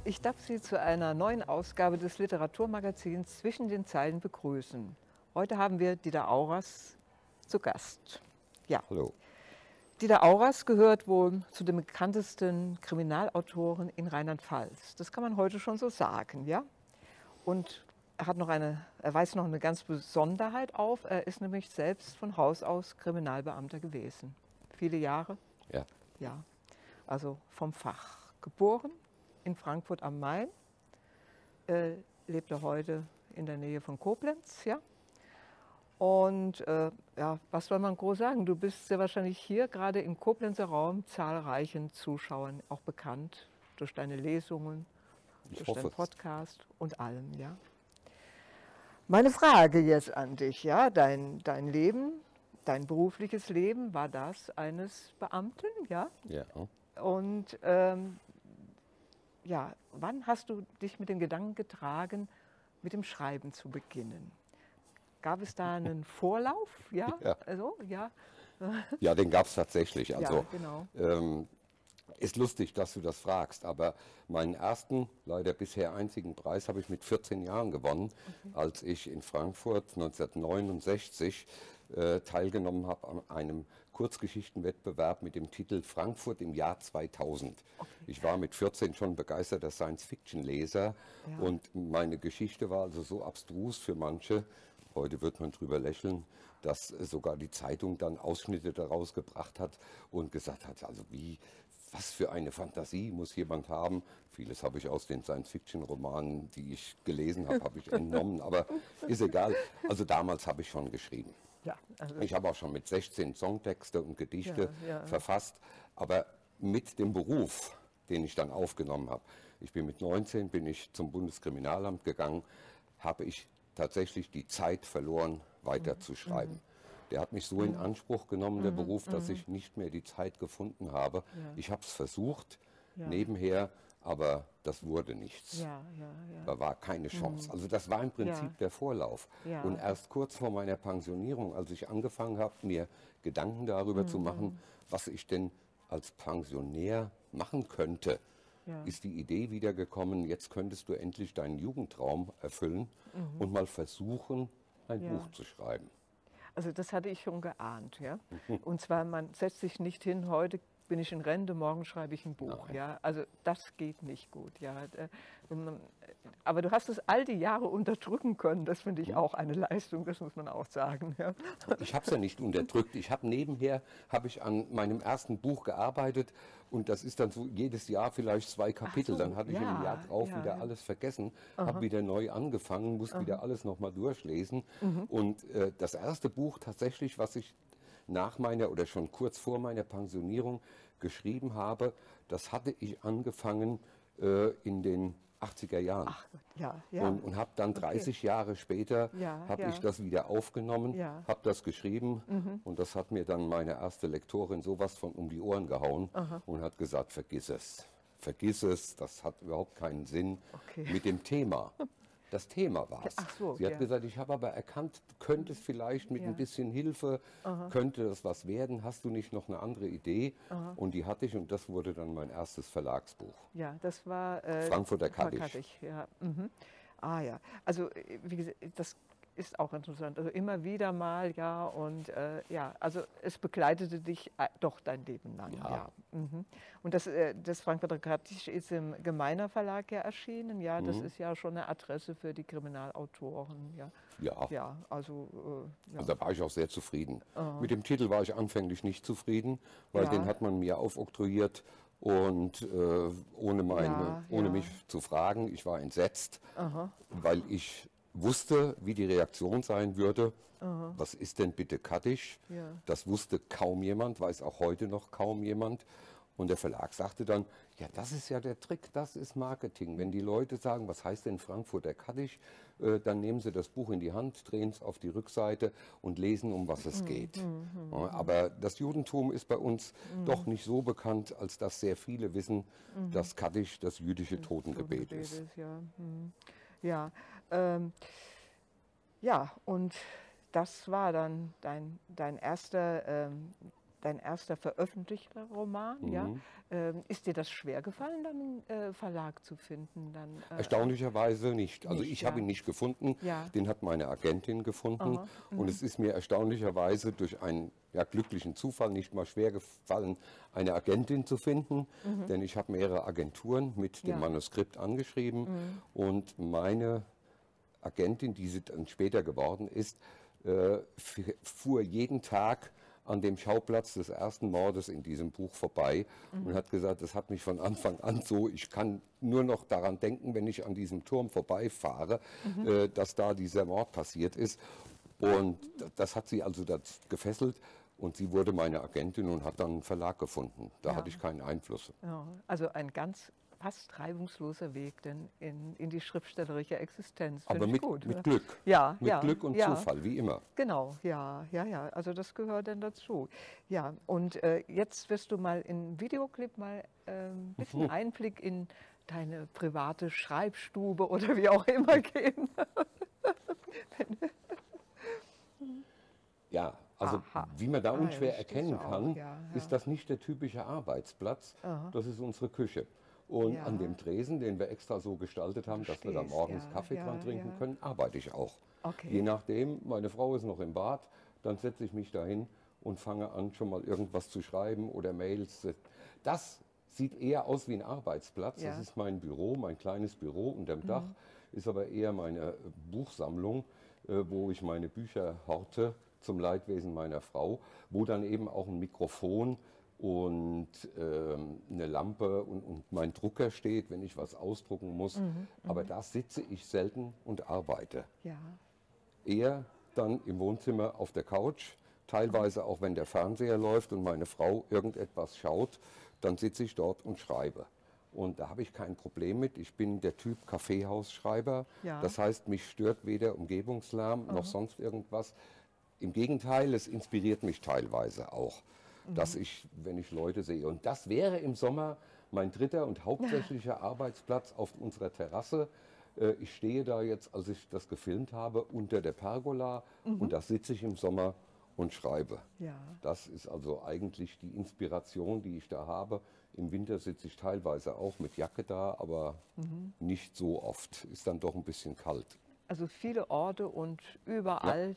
Ich darf Sie zu einer neuen Ausgabe des Literaturmagazins Zwischen den Zeilen begrüßen. Heute haben wir Dieter Auras zu Gast. Ja. Hallo. Dieter Auras gehört wohl zu den bekanntesten Kriminalautoren in Rheinland-Pfalz. Das kann man heute schon so sagen, ja? Und er weist noch eine ganz Besonderheit auf. Er ist nämlich selbst von Haus aus Kriminalbeamter gewesen. Viele Jahre? Ja. Ja, also vom Fach. Geboren in Frankfurt am Main, lebt er heute in der Nähe von Koblenz, ja. Und ja, was soll man groß sagen? Du bist sehr wahrscheinlich hier gerade im Koblenzer Raum zahlreichen Zuschauern auch bekannt durch deine Lesungen, durch deinen Podcast und allem, ja. Meine Frage jetzt an dich, ja, dein Leben, dein berufliches Leben, war das eines Beamten, ja? Ja. Und ja, wann hast du dich mit dem Gedanken getragen, mit dem Schreiben zu beginnen? Gab es da einen Vorlauf? Ja, Ja. Also, ja. Ja, den gab es tatsächlich. Also, Ja, genau. ist lustig, dass du das fragst, aber meinen ersten, leider bisher einzigen Preis habe ich mit 14 Jahren gewonnen, als ich in Frankfurt 1969 teilgenommen habe an einem Kurzgeschichtenwettbewerb mit dem Titel Frankfurt im Jahr 2000. Okay. Ich war mit 14 schon begeisterter Science-Fiction-Leser und meine Geschichte war also so abstrus für manche, heute wird man drüber lächeln, dass sogar die Zeitung dann Ausschnitte daraus gebracht hat und gesagt hat, also was für eine Fantasie muss jemand haben. Vieles habe ich aus den Science-Fiction-Romanen, die ich gelesen habe, habe ich entnommen, aber ist egal. Also damals habe ich schon geschrieben. Ja, also Ich habe auch schon mit 16 Songtexte und Gedichte Ja. verfasst, aber mit dem Beruf, den ich dann aufgenommen habe. Ich bin mit 19 zum Bundeskriminalamt gegangen, habe ich tatsächlich die Zeit verloren, weiter zu schreiben. Der hat mich so in Anspruch genommen, der Beruf, dass ich nicht mehr die Zeit gefunden habe. Ja. Ich habe es versucht, Ja. nebenher, aber das wurde nichts. Ja. Da war keine Chance. Also das war im Prinzip Ja. der Vorlauf. Ja. Und erst kurz vor meiner Pensionierung, als ich angefangen habe, mir Gedanken darüber zu machen, was ich denn als Pensionär machen könnte, ist die Idee wieder gekommen, jetzt könntest du endlich deinen Jugendtraum erfüllen und mal versuchen, ein Buch zu schreiben. Also das hatte ich schon geahnt, ja. Und zwar, man setzt sich nicht hin, heute bin ich in Rente, morgen schreibe ich ein Buch, Nein. ja. Also das geht nicht gut, ja. Aber du hast es all die Jahre unterdrücken können, das finde ich auch eine Leistung, das muss man auch sagen, ja. Ich habe es ja nicht unterdrückt. Ich habe nebenher an meinem ersten Buch gearbeitet und das ist dann so jedes Jahr vielleicht 2 Kapitel. so, Dann hatte ich im Jahr drauf wieder alles vergessen, habe wieder neu angefangen, musste wieder alles nochmal durchlesen. Und das erste Buch tatsächlich, was ich nach meiner oder schon kurz vor meiner Pensionierung geschrieben habe, das hatte ich angefangen in den 80er Jahren. Ach Gott, ja. Und habe dann 30 Jahre später, habe ich das wieder aufgenommen, habe das geschrieben und das hat mir dann meine erste Lektorin sowas von um die Ohren gehauen und hat gesagt, vergiss es, das hat überhaupt keinen Sinn mit dem Thema. Das Thema war es. Ach so, Sie hat gesagt, ich habe aber erkannt, du könntest vielleicht mit ein bisschen Hilfe, könnte das was werden, hast du nicht noch eine andere Idee? Und die hatte ich und das wurde dann mein erstes Verlagsbuch. Ja, das war Frankfurter Kaddisch. Ja. Ah ja, also wie gesagt, das ist auch interessant. Also immer wieder mal, ja, und ja, also es begleitete dich doch dein Leben lang. Ja. Und das Frankfurter Kaddisch ist im Gemeiner Verlag ja erschienen. Ja, das ist ja schon eine Adresse für die Kriminalautoren. Ja. Ja, also Also da war ich auch sehr zufrieden. Mit dem Titel war ich anfänglich nicht zufrieden, weil den hat man mir aufoktroyiert und ohne mich zu fragen. Ich war entsetzt, weil ich wusste, wie die Reaktion sein würde. Was ist denn bitte Kaddisch? Ja. Das wusste kaum jemand, weiß auch heute noch kaum jemand. Und der Verlag sagte dann, ja, das ist ja der Trick, das ist Marketing. Wenn die Leute sagen, was heißt denn Frankfurter Kaddisch, dann nehmen sie das Buch in die Hand, drehen es auf die Rückseite und lesen, um was es geht. Ja, aber das Judentum ist bei uns doch nicht so bekannt, als dass sehr viele wissen, dass Kaddisch das jüdische Totengebet ist. Ja, ja, und das war dann dein erster dein erster veröffentlichter Roman. Ja? Ist dir das schwer gefallen, dann einen Verlag zu finden? Erstaunlicherweise nicht. Also Nicht, ich habe ja. ihn nicht gefunden, Ja. den hat meine Agentin gefunden. Aha, Und es ist mir erstaunlicherweise durch einen glücklichen Zufall nicht mal schwer gefallen, eine Agentin zu finden. Denn ich habe mehrere Agenturen mit dem Ja. Manuskript angeschrieben. Und meine Agentin, die sie dann später geworden ist, fuhr jeden Tag an dem Schauplatz des ersten Mordes in diesem Buch vorbei und hat gesagt, das hat mich von Anfang an so, ich kann nur noch daran denken, wenn ich an diesem Turm vorbeifahre, dass da dieser Mord passiert ist. Und das hat sie also gefesselt und sie wurde meine Agentin und hat dann einen Verlag gefunden. Da hatte ich keinen Einfluss. Ja, also ein ganz fast reibungsloser Weg denn in die schriftstellerische Existenz. Aber mit gut, Glück. Ja, mit Glück und Zufall, wie immer. Genau, ja. Also das gehört dann dazu. Ja, und jetzt wirst du mal in Videoclip mal ein bisschen Einblick in deine private Schreibstube oder wie auch immer geben. Ja, also wie man da unschwer erkennen kann, ja. ist das nicht der typische Arbeitsplatz, das ist unsere Küche. Und an dem Tresen, den wir extra so gestaltet haben, dass wir da morgens Kaffee dran trinken können, arbeite ich auch. Okay. Je nachdem, meine Frau ist noch im Bad, dann setze ich mich dahin und fange an, schon mal irgendwas zu schreiben oder Mails. Das sieht eher aus wie ein Arbeitsplatz. Ja. Das ist mein Büro, mein kleines Büro unterm Dach, ist aber eher meine Buchsammlung, wo ich meine Bücher horte zum Leidwesen meiner Frau, wo dann eben auch ein Mikrofon und eine Lampe und mein Drucker steht, wenn ich was ausdrucken muss. Aber da sitze ich selten und arbeite. Ja. Eher dann im Wohnzimmer auf der Couch, teilweise auch wenn der Fernseher läuft und meine Frau irgendetwas schaut, dann sitze ich dort und schreibe. Und da habe ich kein Problem mit. Ich bin der Typ Kaffeehausschreiber. Ja. Das heißt, mich stört weder Umgebungslärm noch sonst irgendwas. Im Gegenteil, es inspiriert mich teilweise auch, dass ich, wenn ich Leute sehe, und das wäre im Sommer mein dritter und hauptsächlicher Arbeitsplatz auf unserer Terrasse. Ich stehe da jetzt, als ich das gefilmt habe, unter der Pergola und da sitze ich im Sommer und schreibe. Ja. Das ist also eigentlich die Inspiration, die ich da habe. Im Winter sitze ich teilweise auch mit Jacke da, aber nicht so oft. Ist dann doch ein bisschen kalt. Also viele Orte und überall,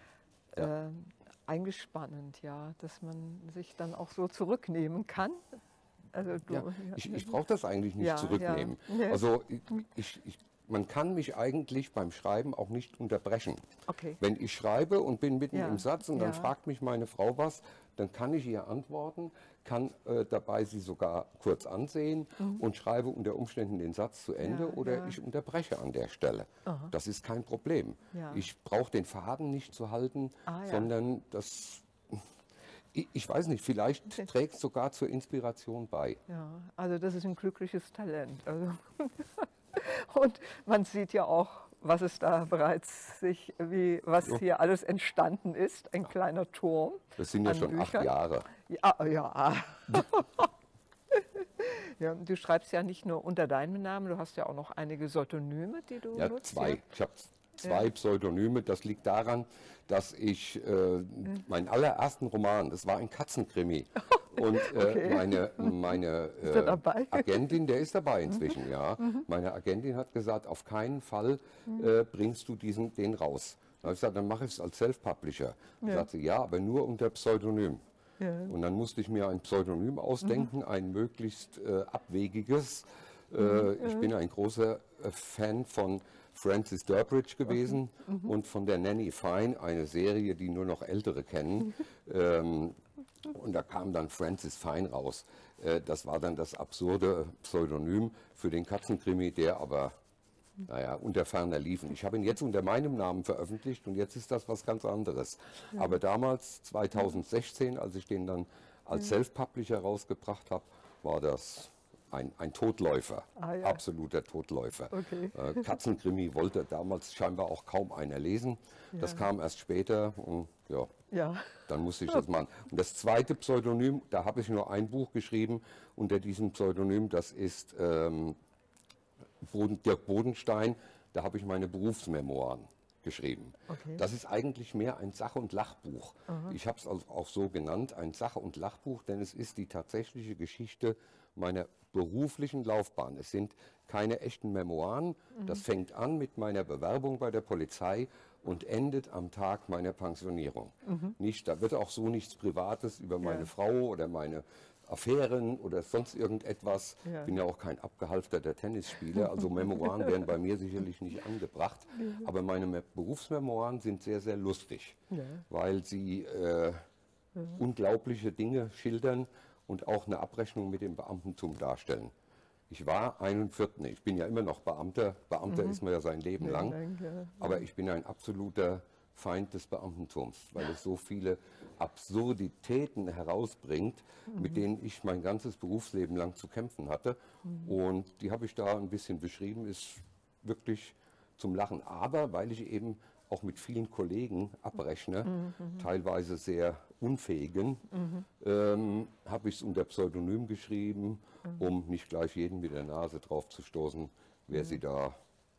eigentlich spannend, ja, dass man sich dann auch so zurücknehmen kann. Also Ich brauche das eigentlich nicht zurücknehmen. Ja. Also man kann mich eigentlich beim Schreiben auch nicht unterbrechen. Okay. Wenn ich schreibe und bin mitten Ja. im Satz und dann fragt mich meine Frau was, dann kann ich ihr antworten, kann dabei sie sogar kurz ansehen und schreibe unter Umständen den Satz zu Ende oder ich unterbreche an der Stelle. Das ist kein Problem. Ja. Ich brauche den Faden nicht zu halten, sondern das, ich weiß nicht, vielleicht trägt es sogar zur Inspiration bei. Ja, also das ist ein glückliches Talent. Also und man sieht ja auch, was es da bereits was hier alles entstanden ist. Ein kleiner Turm. Das sind ja an schon 8 Büchern. Jahre. Ja. Ja, du schreibst ja nicht nur unter deinem Namen, du hast ja auch noch einige Pseudonyme, die du Ja, nutzt. 2. Ich habe 2 Pseudonyme. Das liegt daran, dass ich meinen allerersten Roman, das war ein Katzenkrimi. Und meine Ist er dabei? Agentin, der ist dabei inzwischen, ja. Meine Agentin hat gesagt, auf keinen Fall bringst du den raus. Dann habe ich gesagt, dann mache ich es als Self-Publisher. Dann sagt sie, ja, aber nur unter Pseudonym. Ja. Und dann musste ich mir ein Pseudonym ausdenken, ein möglichst abwegiges. Ich bin ein großer Fan von Francis Durbridge gewesen und von der Nanny Fine, eine Serie, die nur noch Ältere kennen. Und da kam dann Francis Fine raus. Das war dann das absurde Pseudonym für den Katzenkrimi, der aber, naja, unter ferner liefen. Ich habe ihn jetzt unter meinem Namen veröffentlicht und jetzt ist das was ganz anderes. Aber damals, 2016, als ich den dann als Self-Publisher rausgebracht habe, war das ein Todläufer, absoluter Todläufer. Okay. Katzenkrimi wollte damals scheinbar auch kaum einer lesen. Das kam erst später und dann musste ich das machen. Und das zweite Pseudonym, da habe ich nur ein Buch geschrieben unter diesem Pseudonym, das ist Dirk Bodenstein, da habe ich meine Berufsmemoiren geschrieben. Okay. Das ist eigentlich mehr ein Sach- und Lachbuch. Ich habe es auch so genannt, ein Sach- und Lachbuch, denn es ist die tatsächliche Geschichte meiner beruflichen Laufbahn. Es sind keine echten Memoiren. Das fängt an mit meiner Bewerbung bei der Polizei und endet am Tag meiner Pensionierung. Nicht, da wird auch so nichts Privates über meine Frau oder meine Affären oder sonst irgendetwas. Ich bin ja auch kein abgehalfterter Tennisspieler, also Memoiren wären bei mir sicherlich nicht angebracht. Aber meine Berufsmemoiren sind sehr, sehr lustig, weil sie unglaubliche Dinge schildern und auch eine Abrechnung mit dem Beamtentum darstellen. Ich war 41, ich bin ja immer noch Beamter. Beamter ist man ja sein Leben lang. Aber ich bin ein absoluter Feind des Beamtentums, weil es so viele Absurditäten herausbringt, mit denen ich mein ganzes Berufsleben lang zu kämpfen hatte. Und die habe ich da ein bisschen beschrieben, ist wirklich zum Lachen. Aber weil ich eben auch mit vielen Kollegen abrechne, teilweise sehr unfähigen, habe ich es unter Pseudonym geschrieben, um nicht gleich jeden mit der Nase drauf zu stoßen, wer sie da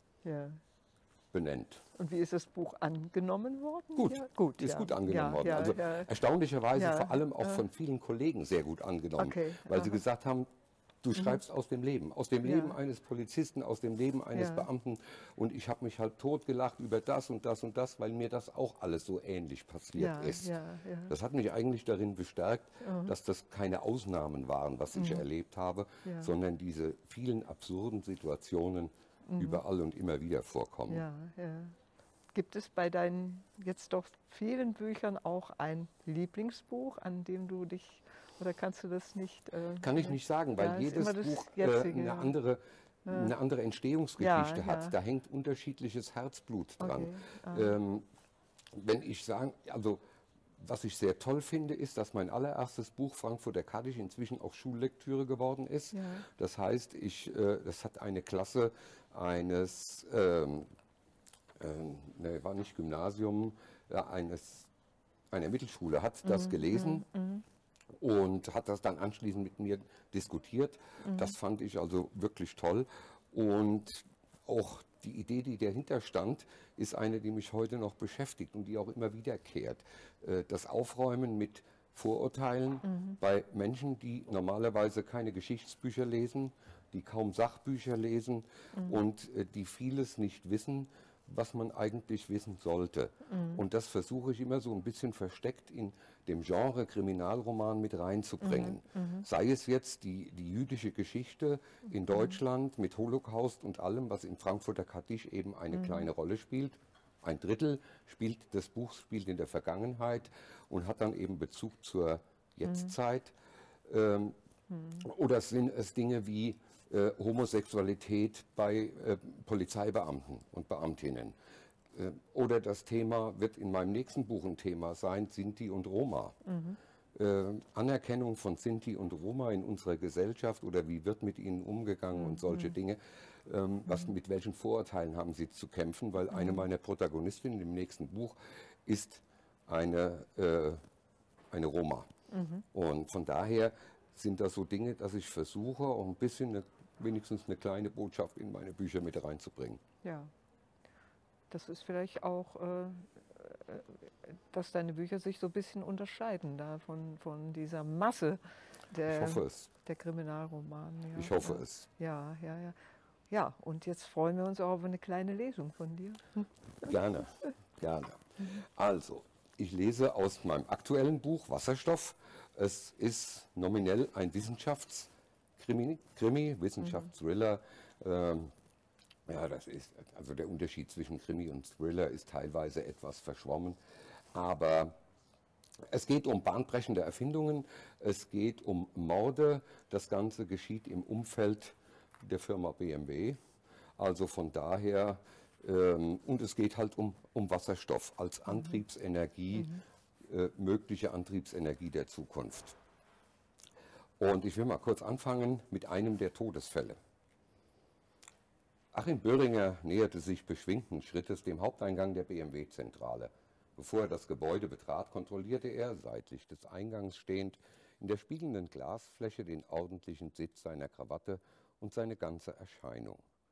benennt. Und wie ist das Buch angenommen worden? Gut, ist gut angenommen worden. Also erstaunlicherweise vor allem auch von vielen Kollegen sehr gut angenommen, weil sie gesagt haben, du schreibst aus dem Leben eines Polizisten, aus dem Leben eines Beamten, und ich habe mich halt totgelacht über das und das und das, weil mir das auch alles so ähnlich passiert ist. Das hat mich eigentlich darin bestärkt, dass das keine Ausnahmen waren, was ich erlebt habe, sondern diese vielen absurden Situationen überall und immer wieder vorkommen. Gibt es bei deinen jetzt doch vielen Büchern auch ein Lieblingsbuch, an dem du dich, oder kannst du das nicht? Kann ich nicht sagen, weil jedes Buch eine andere Entstehungsgeschichte hat. Da hängt unterschiedliches Herzblut dran. Wenn ich sagen, also was ich sehr toll finde, ist, dass mein allererstes Buch Frankfurter Kaddisch inzwischen auch Schullektüre geworden ist. Das heißt, das hat eine Klasse eines, war nicht Gymnasium, einer Mittelschule hat das gelesen und hat das dann anschließend mit mir diskutiert. Das fand ich also wirklich toll. Und auch die Idee, die dahinter stand, ist eine, die mich heute noch beschäftigt und die auch immer wiederkehrt. Das Aufräumen mit Vorurteilen bei Menschen, die normalerweise keine Geschichtsbücher lesen, die kaum Sachbücher lesen und die vieles nicht wissen, was man eigentlich wissen sollte. Und das versuche ich immer so ein bisschen versteckt in dem Genre Kriminalroman mit reinzubringen. Sei es jetzt die jüdische Geschichte in Deutschland mit Holocaust und allem, was in Frankfurter Kaddisch eben eine kleine Rolle spielt. Ein Drittel des Buchs spielt in der Vergangenheit und hat dann eben Bezug zur Jetztzeit. Oder sind es Dinge wie Homosexualität bei Polizeibeamten und Beamtinnen. Oder das Thema wird in meinem nächsten Buch ein Thema sein, Sinti und Roma. Anerkennung von Sinti und Roma in unserer Gesellschaft oder wie wird mit ihnen umgegangen und solche Dinge. Mit welchen Vorurteilen haben sie zu kämpfen, weil eine meiner Protagonistinnen im nächsten Buch ist eine Roma. Und von daher sind das so Dinge, dass ich versuche, auch ein bisschen wenigstens eine kleine Botschaft in meine Bücher mit reinzubringen. Ja, das ist vielleicht auch, dass deine Bücher sich so ein bisschen unterscheiden da von dieser Masse der Kriminalromane. Ja. Ich hoffe es. Ja. Ja, und jetzt freuen wir uns auch auf eine kleine Lesung von dir. Gerne. Also, ich lese aus meinem aktuellen Buch Wasserstoff. Es ist nominell ein Wissenschaftskrimi, Wissenschaftsthriller. Das ist, also der Unterschied zwischen Krimi und Thriller ist teilweise etwas verschwommen, aber es geht um bahnbrechende Erfindungen, es geht um Morde, das Ganze geschieht im Umfeld der Firma BMW, also von daher, und es geht halt um Wasserstoff als Antriebsenergie, mögliche Antriebsenergie der Zukunft. Und ich will mal kurz anfangen mit einem der Todesfälle. Achim Böhringer näherte sich beschwingten Schrittes dem Haupteingang der BMW-Zentrale. Bevor er das Gebäude betrat, kontrollierte er, seitlich des Eingangs stehend, in der spiegelnden Glasfläche den ordentlichen Sitz seiner Krawatte und seine ganze Erscheinung.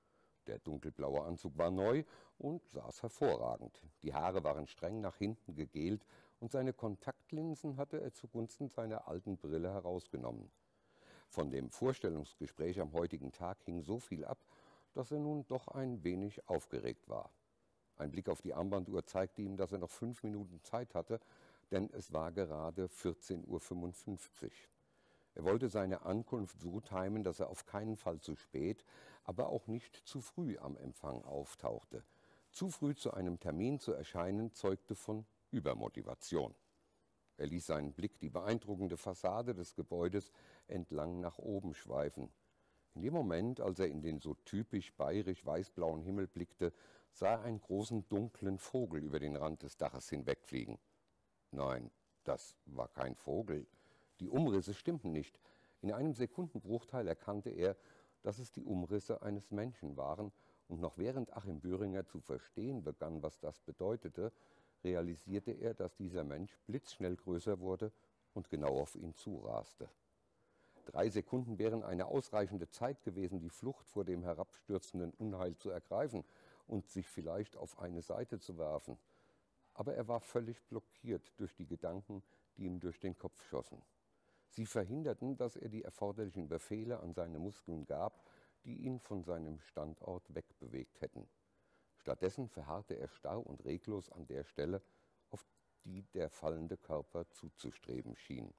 Der dunkelblaue Anzug war neu und saß hervorragend. Die Haare waren streng nach hinten gegelt und seine Kontaktlinsen hatte er zugunsten seiner alten Brille herausgenommen. Von dem Vorstellungsgespräch am heutigen Tag hing so viel ab, dass er nun doch ein wenig aufgeregt war. Ein Blick auf die Armbanduhr zeigte ihm, dass er noch 5 Minuten Zeit hatte, denn es war gerade 14:55 Uhr. Er wollte seine Ankunft so timen, dass er auf keinen Fall zu spät, aber auch nicht zu früh am Empfang auftauchte. Zu früh zu einem Termin zu erscheinen, zeugte von Übermotivation. Er ließ seinen Blick die beeindruckende Fassade des Gebäudes entlang nach oben schweifen. In dem Moment, als er in den so typisch bayerisch-weißblauen Himmel blickte, sah er einen großen dunklen Vogel über den Rand des Daches hinwegfliegen. Nein, das war kein Vogel. Die Umrisse stimmten nicht. In einem Sekundenbruchteil erkannte er, dass es die Umrisse eines Menschen waren, und noch während Achim Böhringer zu verstehen begann, was das bedeutete, realisierte er, dass dieser Mensch blitzschnell größer wurde und genau auf ihn zuraste. 3 Sekunden wären eine ausreichende Zeit gewesen, die Flucht vor dem herabstürzenden Unheil zu ergreifen und sich vielleicht auf eine Seite zu werfen. Aber er war völlig blockiert durch die Gedanken, die ihm durch den Kopf schossen. Sie verhinderten, dass er die erforderlichen Befehle an seine Muskeln gab, die ihn von seinem Standort wegbewegt hätten. Stattdessen verharrte er starr und reglos an der Stelle, auf die der fallende Körper zuzustreben schien.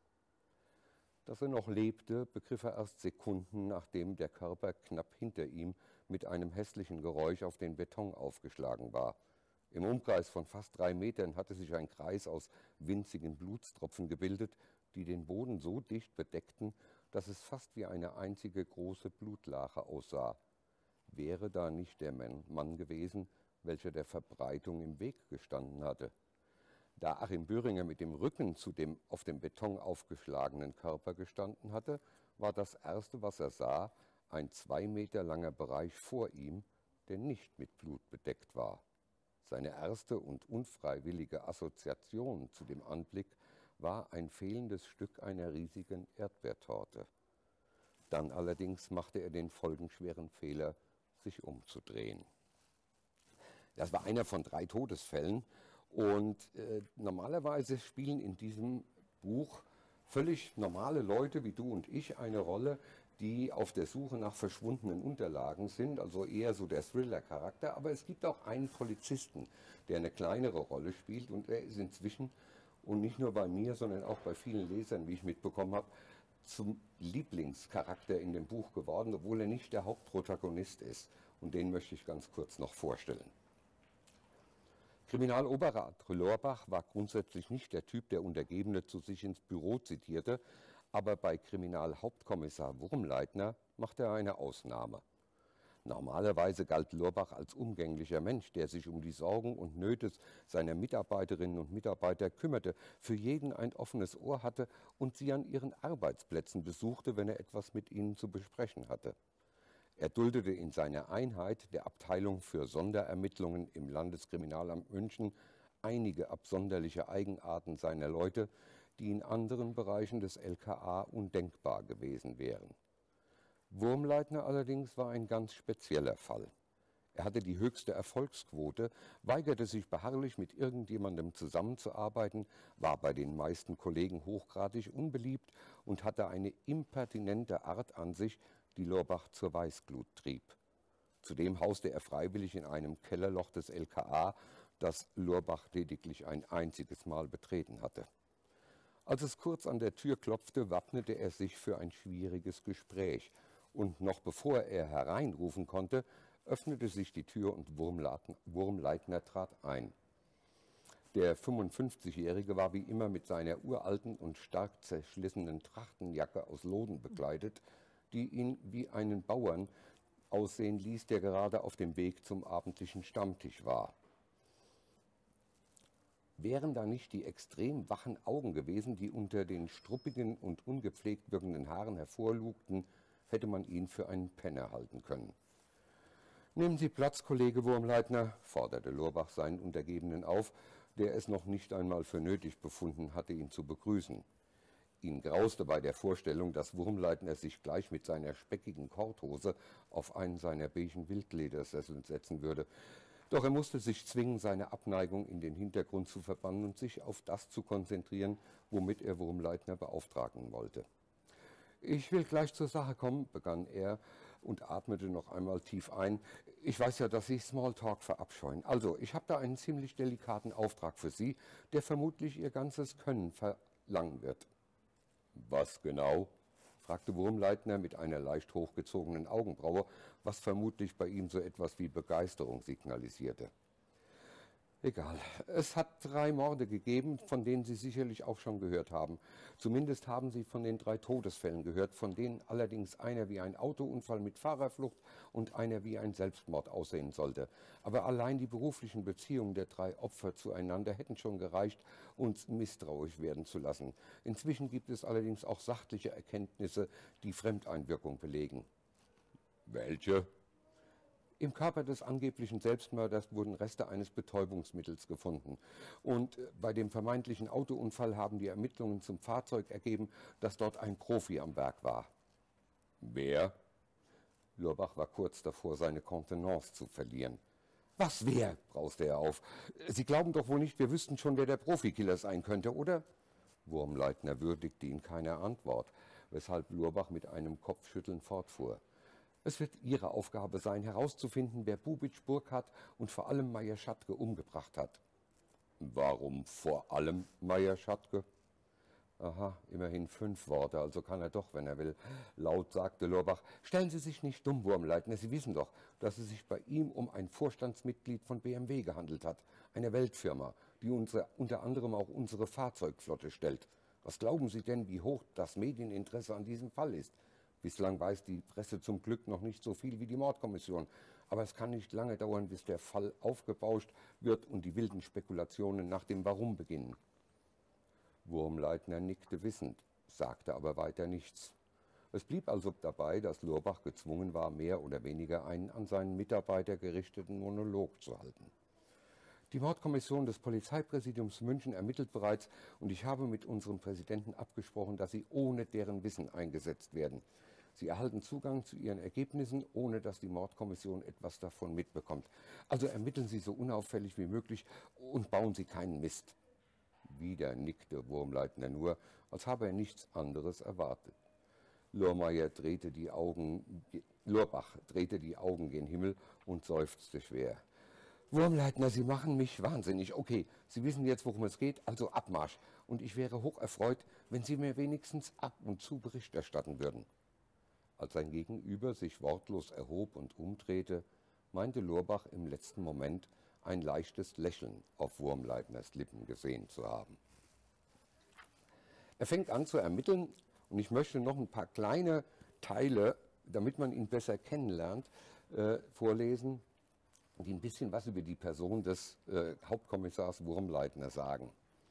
Dass er noch lebte, begriff er erst Sekunden, nachdem der Körper knapp hinter ihm mit einem hässlichen Geräusch auf den Beton aufgeschlagen war. Im Umkreis von fast 3 Metern hatte sich ein Kreis aus winzigen Blutstropfen gebildet, die den Boden so dicht bedeckten, dass es fast wie eine einzige große Blutlache aussah. Wäre da nicht der Mann gewesen, welcher der Verbreitung im Weg gestanden hatte? Da Achim Böhringer mit dem Rücken zu dem auf dem Beton aufgeschlagenen Körper gestanden hatte, war das Erste, was er sah, ein 2 Meter langer Bereich vor ihm, der nicht mit Blut bedeckt war. Seine erste und unfreiwillige Assoziation zu dem Anblick war ein fehlendes Stück einer riesigen Erdbeertorte. Dann allerdings machte er den folgenschweren Fehler, sich umzudrehen. Das war einer von 3 Todesfällen und normalerweise spielen in diesem Buch völlig normale Leute wie du und ich eine Rolle, die auf der Suche nach verschwundenen Unterlagen sind, also eher so der Thriller-Charakter. Aber es gibt auch einen Polizisten, der eine kleinere Rolle spielt, und er ist inzwischen, und nicht nur bei mir, sondern auch bei vielen Lesern, wie ich mitbekommen habe, zum Lieblingscharakter in dem Buch geworden, obwohl er nicht der Hauptprotagonist ist. Und den möchte ich ganz kurz noch vorstellen. Kriminaloberrat Lorbach war grundsätzlich nicht der Typ, der Untergebene zu sich ins Büro zitierte, aber bei Kriminalhauptkommissar Wurmleitner machte er eine Ausnahme. Normalerweise galt Lorbach als umgänglicher Mensch, der sich um die Sorgen und Nöte seiner Mitarbeiterinnen und Mitarbeiter kümmerte, für jeden ein offenes Ohr hatte und sie an ihren Arbeitsplätzen besuchte, wenn er etwas mit ihnen zu besprechen hatte. Er duldete in seiner Einheit, der Abteilung für Sonderermittlungen im Landeskriminalamt München, einige absonderliche Eigenarten seiner Leute, die in anderen Bereichen des LKA undenkbar gewesen wären. Wurmleitner allerdings war ein ganz spezieller Fall. Er hatte die höchste Erfolgsquote, weigerte sich beharrlich mit irgendjemandem zusammenzuarbeiten, war bei den meisten Kollegen hochgradig unbeliebt und hatte eine impertinente Art an sich, die Lorbach zur Weißglut trieb. Zudem hauste er freiwillig in einem Kellerloch des LKA, das Lorbach lediglich ein einziges Mal betreten hatte. Als es kurz an der Tür klopfte, wappnete er sich für ein schwieriges Gespräch, und noch bevor er hereinrufen konnte, öffnete sich die Tür und Wurmleitner trat ein. Der 55-Jährige war wie immer mit seiner uralten und stark zerschlissenen Trachtenjacke aus Loden bekleidet, die ihn wie einen Bauern aussehen ließ, der gerade auf dem Weg zum abendlichen Stammtisch war. Wären da nicht die extrem wachen Augen gewesen, die unter den struppigen und ungepflegt wirkenden Haaren hervorlugten, hätte man ihn für einen Penner halten können. »Nehmen Sie Platz, Kollege Wurmleitner«, forderte Lorbach seinen Untergebenen auf, der es noch nicht einmal für nötig befunden hatte, ihn zu begrüßen. Ihn grauste bei der Vorstellung, dass Wurmleitner sich gleich mit seiner speckigen Korthose auf einen seiner beigen Wildledersessel setzen würde. Doch er musste sich zwingen, seine Abneigung in den Hintergrund zu verbannen und sich auf das zu konzentrieren, womit er Wurmleitner beauftragen wollte. »Ich will gleich zur Sache kommen«, begann er und atmete noch einmal tief ein. »Ich weiß ja, dass Sie Smalltalk verabscheuen. Also, ich habe da einen ziemlich delikaten Auftrag für Sie, der vermutlich Ihr ganzes Können verlangen wird.« »Was genau?« fragte Wurmleitner mit einer leicht hochgezogenen Augenbraue, was vermutlich bei ihm so etwas wie Begeisterung signalisierte. Egal. Es hat 3 Morde gegeben, von denen Sie sicherlich auch schon gehört haben. Zumindest haben Sie von den 3 Todesfällen gehört, von denen allerdings einer wie ein Autounfall mit Fahrerflucht und einer wie ein Selbstmord aussehen sollte. Aber allein die beruflichen Beziehungen der 3 Opfer zueinander hätten schon gereicht, uns misstrauisch werden zu lassen. Inzwischen gibt es allerdings auch sachliche Erkenntnisse, die Fremdeinwirkung belegen. Welche? Im Körper des angeblichen Selbstmörders wurden Reste eines Betäubungsmittels gefunden. Und bei dem vermeintlichen Autounfall haben die Ermittlungen zum Fahrzeug ergeben, dass dort ein Profi am Werk war. Wer? Lurbach war kurz davor, seine Kontenance zu verlieren. Was wer? Brauste er auf. Sie glauben doch wohl nicht, wir wüssten schon, wer der Profikiller sein könnte, oder? Wurmleitner würdigte ihn keine Antwort, weshalb Lurbach mit einem Kopfschütteln fortfuhr. Es wird Ihre Aufgabe sein, herauszufinden, wer Bubitsch, Burkhardt und vor allem Meyer Schattke umgebracht hat. Warum vor allem Meyer Schattke? Aha, immerhin 5 Worte, also kann er doch, wenn er will. Laut sagte Lurbach, stellen Sie sich nicht dumm, Wurmleitner, Sie wissen doch, dass es sich bei ihm um ein Vorstandsmitglied von BMW gehandelt hat, einer Weltfirma, die unter anderem auch unsere Fahrzeugflotte stellt. Was glauben Sie denn, wie hoch das Medieninteresse an diesem Fall ist? Bislang weiß die Presse zum Glück noch nicht so viel wie die Mordkommission. Aber es kann nicht lange dauern, bis der Fall aufgebauscht wird und die wilden Spekulationen nach dem Warum beginnen. Wurmleitner nickte wissend, sagte aber weiter nichts. Es blieb also dabei, dass Lurbach gezwungen war, mehr oder weniger einen an seinen Mitarbeiter gerichteten Monolog zu halten. Die Mordkommission des Polizeipräsidiums München ermittelt bereits und ich habe mit unserem Präsidenten abgesprochen, dass sie ohne deren Wissen eingesetzt werden. Sie erhalten Zugang zu ihren Ergebnissen, ohne dass die Mordkommission etwas davon mitbekommt. Also ermitteln Sie so unauffällig wie möglich und bauen Sie keinen Mist. Wieder nickte Wurmleitner nur, als habe er nichts anderes erwartet. Lurbach drehte die Augen gen Himmel und seufzte schwer. Wurmleitner, Sie machen mich wahnsinnig. Okay, Sie wissen jetzt, worum es geht, also Abmarsch. Und ich wäre hoch erfreut, wenn Sie mir wenigstens ab und zu Bericht erstatten würden. Als sein Gegenüber sich wortlos erhob und umdrehte, meinte Lurbach im letzten Moment ein leichtes Lächeln auf Wurmleitners Lippen gesehen zu haben. Er fängt an zu ermitteln und ich möchte noch ein paar kleine Teile, damit man ihn besser kennenlernt, vorlesen, die ein bisschen was über die Person des Hauptkommissars Wurmleitner sagen.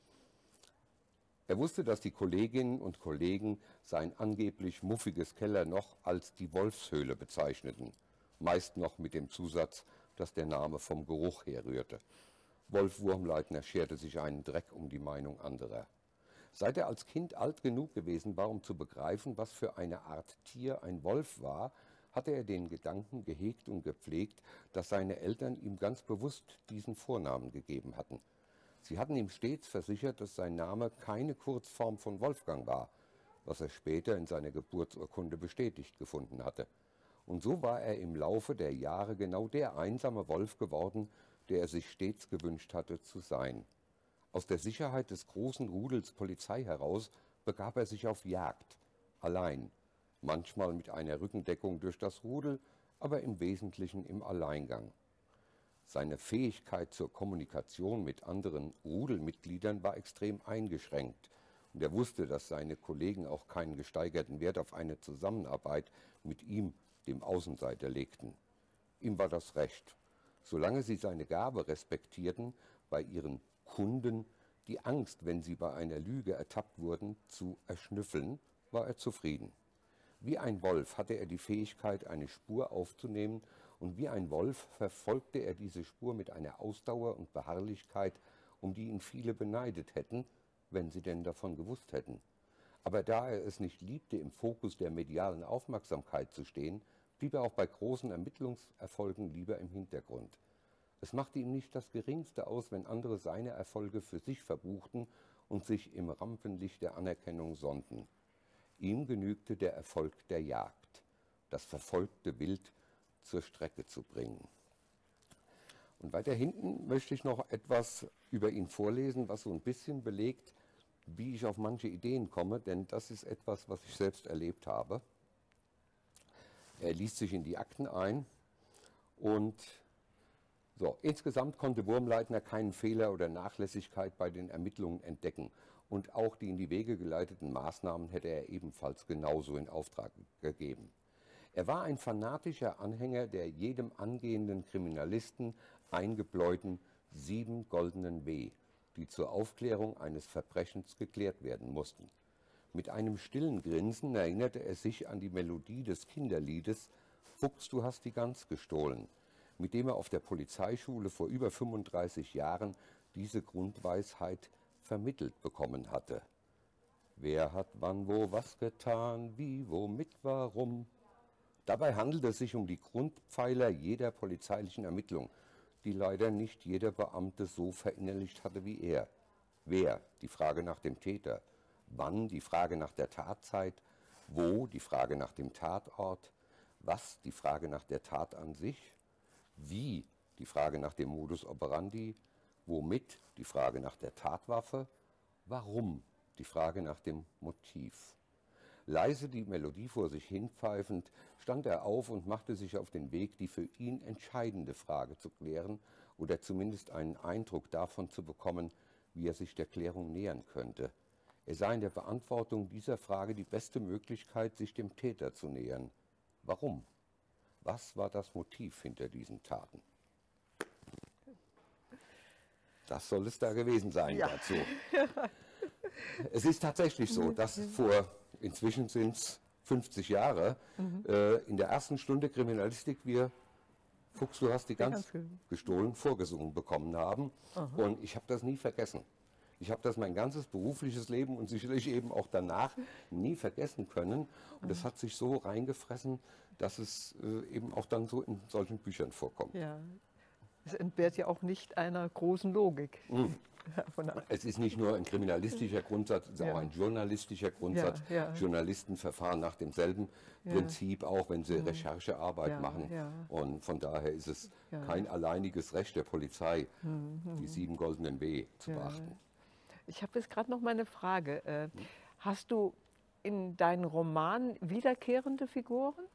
Er wusste, dass die Kolleginnen und Kollegen sein angeblich muffiges Kellerloch als die Wolfshöhle bezeichneten, meist noch mit dem Zusatz, dass der Name vom Geruch herrührte. Wolf Wurmleitner scherte sich einen Dreck um die Meinung anderer. Seit er als Kind alt genug gewesen war, um zu begreifen, was für eine Art Tier ein Wolf war, hatte er den Gedanken gehegt und gepflegt, dass seine Eltern ihm ganz bewusst diesen Vornamen gegeben hatten. Sie hatten ihm stets versichert, dass sein Name keine Kurzform von Wolfgang war, was er später in seiner Geburtsurkunde bestätigt gefunden hatte. Und so war er im Laufe der Jahre genau der einsame Wolf geworden, der er sich stets gewünscht hatte zu sein. Aus der Sicherheit des großen Rudels Polizei heraus begab er sich auf Jagd, allein, manchmal mit einer Rückendeckung durch das Rudel, aber im Wesentlichen im Alleingang. Seine Fähigkeit zur Kommunikation mit anderen Rudelmitgliedern war extrem eingeschränkt und er wusste, dass seine Kollegen auch keinen gesteigerten Wert auf eine Zusammenarbeit mit ihm, dem Außenseiter, legten. Ihm war das recht, solange sie seine Gabe respektierten, bei ihren Kunden die Angst, wenn sie bei einer Lüge ertappt wurden, zu erschnüffeln, war er zufrieden. Wie ein Wolf hatte er die Fähigkeit, eine Spur aufzunehmen, und wie ein Wolf verfolgte er diese Spur mit einer Ausdauer und Beharrlichkeit, um die ihn viele beneidet hätten, wenn sie denn davon gewusst hätten. Aber da er es nicht liebte, im Fokus der medialen Aufmerksamkeit zu stehen, blieb er auch bei großen Ermittlungserfolgen lieber im Hintergrund. Es machte ihm nicht das Geringste aus, wenn andere seine Erfolge für sich verbuchten und sich im Rampenlicht der Anerkennung sonnten. Ihm genügte der Erfolg der Jagd, das verfolgte Wild zur Strecke zu bringen. Und weiter hinten möchte ich noch etwas über ihn vorlesen, was so ein bisschen belegt, wie ich auf manche Ideen komme, denn das ist etwas, was ich selbst erlebt habe. Er liest sich in die Akten ein und so, insgesamt konnte Wurmleitner keinen Fehler oder Nachlässigkeit bei den Ermittlungen entdecken und auch die in die Wege geleiteten Maßnahmen hätte er ebenfalls genauso in Auftrag gegeben. Er war ein fanatischer Anhänger der jedem angehenden Kriminalisten eingebläuten 7 goldenen W, die zur Aufklärung eines Verbrechens geklärt werden mussten. Mit einem stillen Grinsen erinnerte er sich an die Melodie des Kinderliedes »Fuchs, du hast die Gans gestohlen«, mit dem er auf der Polizeischule vor über 35 Jahren diese Grundweisheit vermittelt bekommen hatte. Wer hat wann wo was getan, wie, womit, warum? Dabei handelt es sich um die Grundpfeiler jeder polizeilichen Ermittlung, die leider nicht jeder Beamte so verinnerlicht hatte wie er. Wer? Die Frage nach dem Täter. Wann? Die Frage nach der Tatzeit. Wo? Die Frage nach dem Tatort. Was? Die Frage nach der Tat an sich. Wie? Die Frage nach dem Modus operandi. Womit? Die Frage nach der Tatwaffe. Warum? Die Frage nach dem Motiv. Leise die Melodie vor sich hinpfeifend, stand er auf und machte sich auf den Weg, die für ihn entscheidende Frage zu klären oder zumindest einen Eindruck davon zu bekommen, wie er sich der Klärung nähern könnte. Er sah in der Beantwortung dieser Frage die beste Möglichkeit, sich dem Täter zu nähern. Warum? Was war das Motiv hinter diesen Taten? Das soll es da gewesen sein dazu. Es ist tatsächlich so, dass inzwischen sind es 50 Jahre, in der ersten Stunde Kriminalistik wir Fuchs, du hast die Gans gestohlen, vorgesungen bekommen haben. Und ich habe das nie vergessen. Ich habe das mein ganzes berufliches Leben und sicherlich eben auch danach nie vergessen können. Und das hat sich so reingefressen, dass es eben auch dann so in solchen Büchern vorkommt. Ja, es entbehrt ja auch nicht einer großen Logik. Es ist nicht nur ein kriminalistischer Grundsatz, es ist auch ein journalistischer Grundsatz. Journalisten verfahren nach demselben Prinzip, auch wenn sie Recherchearbeit machen. Und von daher ist es kein alleiniges Recht der Polizei, die 7 goldenen W zu beachten. Ich habe jetzt gerade noch mal eine Frage. Hast du in deinen Romanen wiederkehrende Figuren?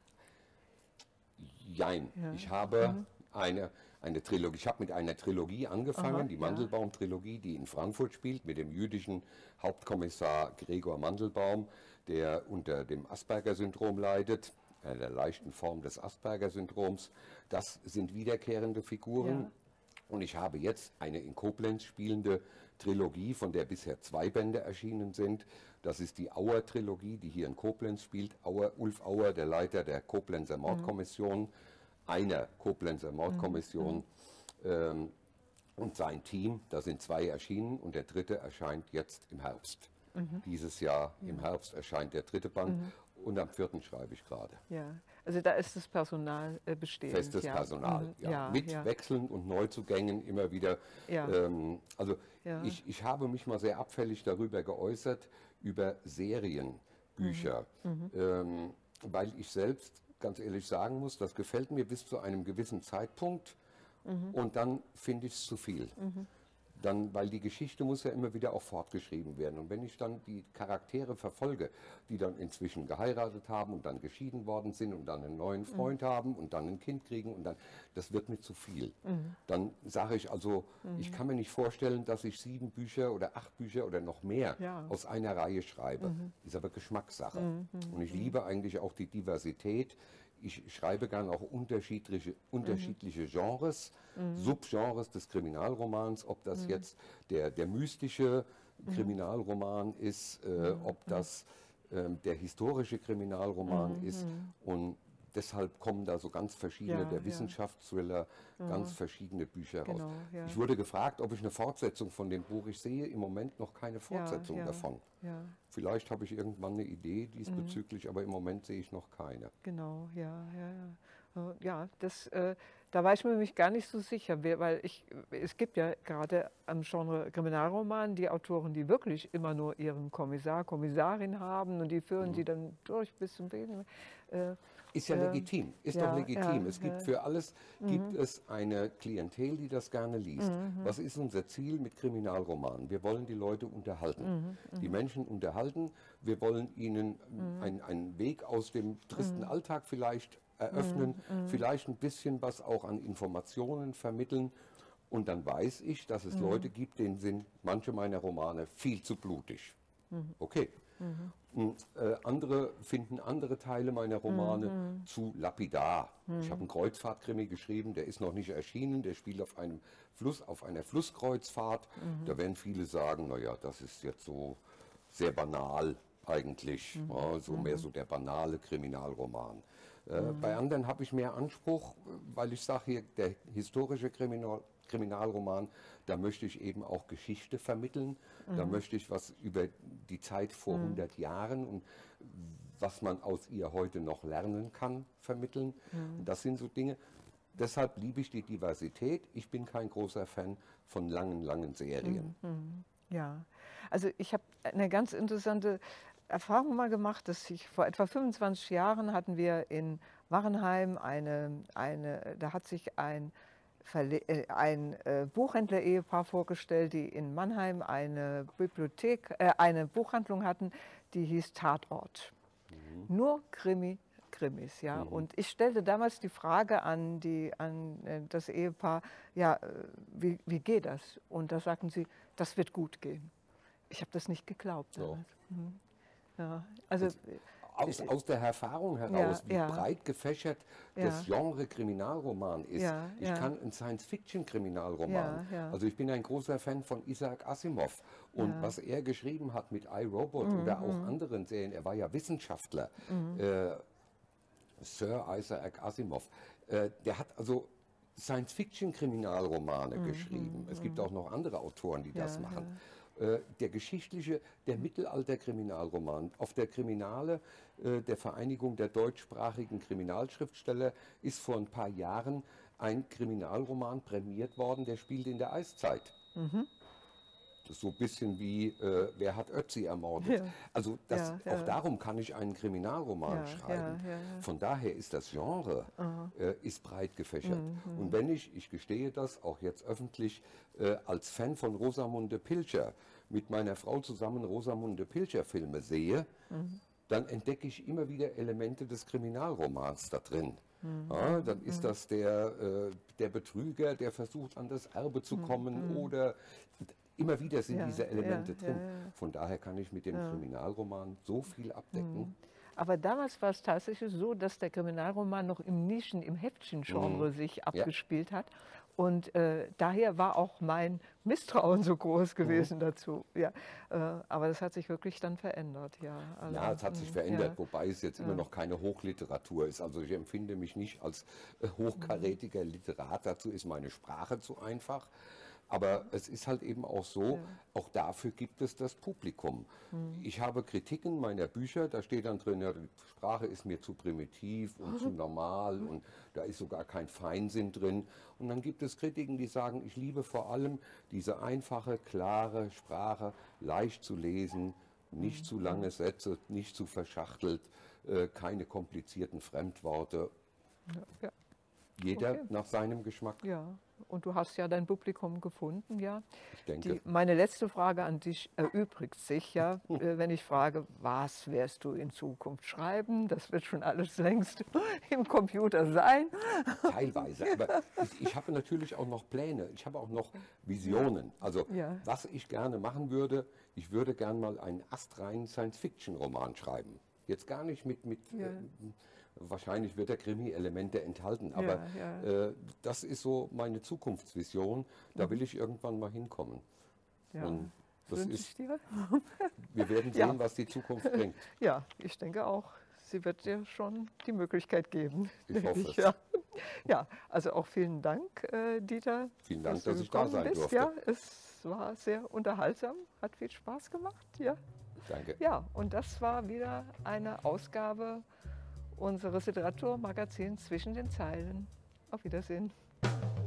Jein. Ich habe eine Trilogie. Ich habe mit einer Trilogie angefangen, die Mandelbaum-Trilogie, die in Frankfurt spielt, mit dem jüdischen Hauptkommissar Gregor Mandelbaum, der unter dem Asperger-Syndrom leidet, der leichten Form des Asperger-Syndroms. Das sind wiederkehrende Figuren. Und ich habe jetzt eine in Koblenz spielende Trilogie, von der bisher 2 Bände erschienen sind. Das ist die Auer-Trilogie, die hier in Koblenz spielt. Ulf Auer, der Leiter der Koblenzer Mordkommission, einer Koblenzer Mordkommission und sein Team. Da sind 2 erschienen und der 3. erscheint jetzt im Herbst. Dieses Jahr im Herbst erscheint der 3. Band und am 4. schreibe ich gerade. Ja, also da ist das Personal bestehend. Festes Personal, mit Wechseln und Neuzugängen immer wieder. Ich habe mich mal sehr abfällig darüber geäußert, über Serienbücher, weil ich selbst ganz ehrlich sagen muss, das gefällt mir bis zu einem gewissen Zeitpunkt und dann finde ich es zu viel. Weil die Geschichte muss ja immer wieder auch fortgeschrieben werden. Und wenn ich dann die Charaktere verfolge, die dann inzwischen geheiratet haben und dann geschieden worden sind und dann einen neuen Freund haben und dann ein Kind kriegen und dann, das wird mir zu viel. Dann sage ich also, ich kann mir nicht vorstellen, dass ich 7 Bücher oder 8 Bücher oder noch mehr aus einer Reihe schreibe. Ist aber Geschmackssache. Und ich liebe eigentlich auch die Diversität. Ich schreibe gern auch unterschiedliche Genres, Subgenres des Kriminalromans, ob das jetzt der mystische Kriminalroman ist, ob das der historische Kriminalroman ist. Und deshalb kommen da so ganz verschiedene, Ja, der ja. Wissenschaftsthriller, ganz verschiedene Bücher raus. Genau, ja. Ich wurde gefragt, ob ich eine Fortsetzung von dem Buch, ich sehe im Moment noch keine Fortsetzung ja, davon. Ja, Vielleicht habe ich irgendwann eine Idee diesbezüglich, aber im Moment sehe ich noch keine. genau, ja, ja, ja. Ja, da war ich mir nämlich gar nicht so sicher, weil es gibt ja gerade am Genre Kriminalroman die Autoren, die wirklich immer nur ihren Kommissar, Kommissarin haben und die führen sie dann durch bis zum Ende. Ist ja legitim, ist doch Ja, legitim. ja, Es gibt für alles gibt es eine Klientel, die das gerne liest. Was ist unser Ziel mit Kriminalromanen? Wir wollen die Leute unterhalten, die Menschen unterhalten. Wir wollen ihnen einen Weg aus dem tristen Alltag vielleicht eröffnen, vielleicht ein bisschen was auch an Informationen vermitteln. Und dann weiß ich, dass es Leute gibt, denen sind manche meiner Romane viel zu blutig. Okay. Und, andere finden andere Teile meiner Romane zu lapidar. Ich habe einen Kreuzfahrtkrimi geschrieben, der ist noch nicht erschienen, der spielt auf einem Fluss, auf einer Flusskreuzfahrt. Da werden viele sagen, naja, das ist jetzt so sehr banal eigentlich, ja, so mehr so der banale Kriminalroman. Bei anderen habe ich mehr Anspruch, weil ich sage hier, der historische Kriminalroman, da möchte ich eben auch Geschichte vermitteln, da möchte ich was über die Zeit vor 100 Jahren und was man aus ihr heute noch lernen kann, vermitteln. Und das sind so Dinge, deshalb liebe ich die Diversität. Ich bin kein großer Fan von langen Serien. Ja, also ich habe eine ganz interessante Erfahrung mal gemacht, dass vor etwa 25 Jahren hatten wir in Wachenheim da hat sich ein Buchhändler-Ehepaar vorgestellt, die in Mannheim eine Buchhandlung hatten, die hieß Tatort. Nur Krimis, ja. Und ich stellte damals die Frage an das Ehepaar, ja, wie geht das? Und da sagten sie, das wird gut gehen. Ich habe das nicht geglaubt damals. Ja, also Aus der Erfahrung heraus, wie breit gefächert das Genre Kriminalroman ist. Ich kann einen Science-Fiction-Kriminalroman. Also ich bin ein großer Fan von Isaac Asimov. Und was er geschrieben hat mit iRobot oder auch anderen Serien, er war ja Wissenschaftler, Sir Isaac Asimov, der hat also Science-Fiction-Kriminalromane geschrieben. Es gibt auch noch andere Autoren, die das machen. Der Mittelalter-Kriminalroman. Auf der Kriminale der Vereinigung der deutschsprachigen Kriminalschriftsteller ist vor ein paar Jahren ein Kriminalroman prämiert worden, der spielt in der Eiszeit. Das ist so ein bisschen wie, wer hat Ötzi ermordet? Also auch darum kann ich einen Kriminalroman schreiben. Von daher ist das Genre ist breit gefächert. Und wenn ich gestehe das auch jetzt öffentlich, als Fan von Rosamunde Pilcher mit meiner Frau zusammen Rosamunde Pilcher Filme sehe, dann entdecke ich immer wieder Elemente des Kriminalromans da drin. Ja, dann ist das der Betrüger, der versucht, an das Erbe zu kommen oder immer wieder sind diese Elemente drin. Von daher kann ich mit dem Kriminalroman so viel abdecken. Aber damals war es tatsächlich so, dass der Kriminalroman noch im Heftchen-Genre sich abgespielt hat. Und daher war auch mein Misstrauen so groß gewesen dazu. Ja, aber das hat sich wirklich dann verändert. Ja, also, ja, es hat sich verändert, wobei es jetzt immer noch keine Hochliteratur ist. Also ich empfinde mich nicht als hochkarätiger Literat. Dazu ist meine Sprache zu einfach. Aber es ist halt eben auch so, auch dafür gibt es das Publikum. Ich habe Kritiken meiner Bücher, da steht dann drin, ja, die Sprache ist mir zu primitiv und zu normal und da ist sogar kein Feinsinn drin. Und dann gibt es Kritiken, die sagen, ich liebe vor allem diese einfache, klare Sprache, leicht zu lesen, nicht zu lange Sätze, nicht zu verschachtelt, keine komplizierten Fremdworte. Ja. Jeder nach seinem Geschmack. Ja, und du hast ja dein Publikum gefunden, ja. Ich denke. Meine letzte Frage an dich erübrigt sich, ja, wenn ich frage, was wirst du in Zukunft schreiben? Das wird schon alles längst im Computer sein. Teilweise, aber ich habe natürlich auch noch Pläne, ich habe auch noch Visionen. Also was ich gerne machen würde, ich würde gerne mal einen astreinen Science-Fiction-Roman schreiben. Jetzt gar nicht mit wahrscheinlich wird der Krimi Elemente enthalten, aber das ist so meine Zukunftsvision. Da will ich irgendwann mal hinkommen. Ja. Und das Wünsche ist, ich dir. wir werden sehen, was die Zukunft bringt. Ja, ich denke auch. sie wird dir schon die Möglichkeit geben. Ich hoffe es. Ja. Ja, also auch vielen Dank, Dieter. Vielen Dank, du dass ich da gekommen sein bist. durfte. Ja, es war sehr unterhaltsam, hat viel Spaß gemacht. Ja. Danke. Ja, und das war wieder eine Ausgabe unseres Literaturmagazins Zwischen den Zeilen. Auf Wiedersehen.